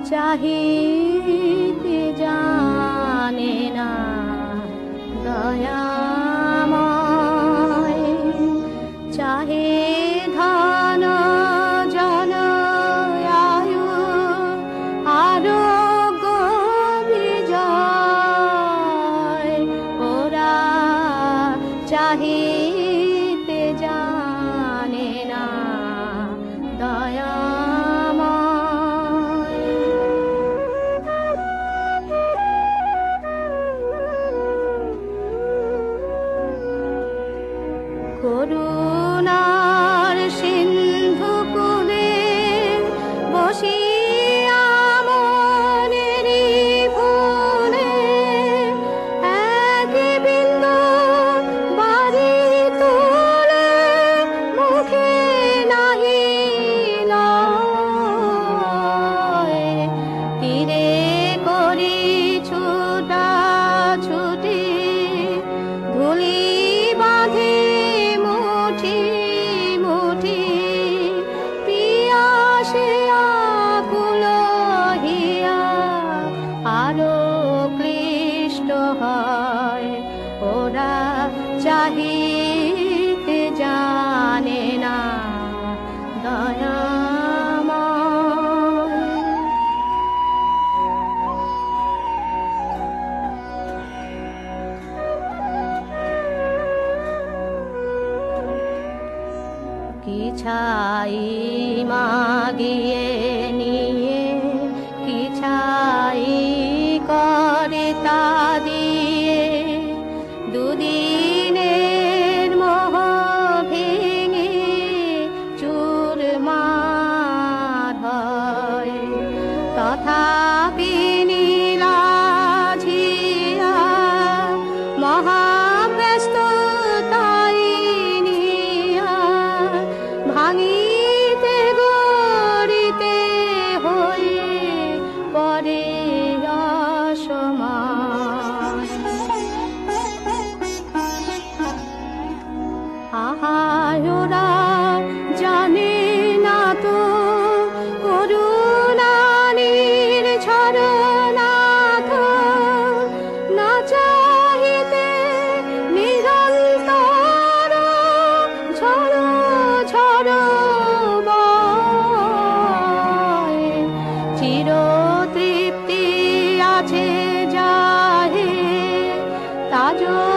চাহিতে জানে না দয়াময়, চাহে ধন জন আয়ু আরোগ্য বিজয়, ওরা চাহিতে জানে না দয়াময়। করুণার সিন্ধু কূলে বসিয়া মনেরই ফুলে এক বিন্দু বারি তুলে মুখে নাহি লয়, তীরে করি ছুটা ছুটি ধুলি বাঁধে মুঠি মুঠি, পিয়াসে আকুল হিয়া আরো ক্লিষ্ট হয়, ওরা চাহিতে জানে না দয়াময়। কি ছাই মাগিয়ে নিয়ে কি ছাই করে তা দিয়ে, দুদিনের মোহ ভেঙে চুরমার হয়, তথাপি নীলাঝিয়া মহাব্যস্ততাই নিয়া ভাঙিতে গড়িতে হয়ে পরে অসময়। আহারা জানে না তো করুণানির ঝরনাথ, না চাহিতে নিরন্তর ঝড় ঝড় বয়, চির তৃপ্তি আছে যাহে তাজ